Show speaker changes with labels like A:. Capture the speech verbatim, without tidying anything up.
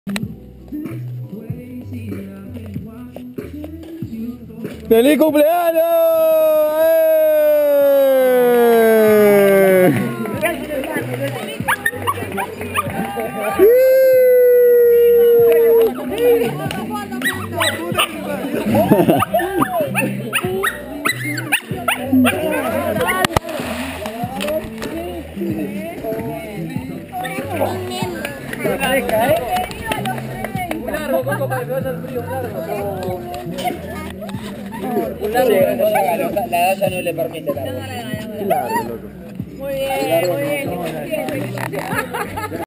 A: ¡Feliz cumpleaños!
B: Un largo, la edad ya no le permite.
C: Muy bien, muy bien.